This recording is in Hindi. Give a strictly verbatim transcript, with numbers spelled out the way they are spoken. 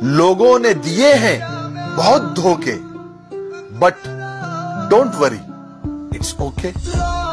लोगों ने दिए हैं बहुत धोखे, but don't worry, it's okay.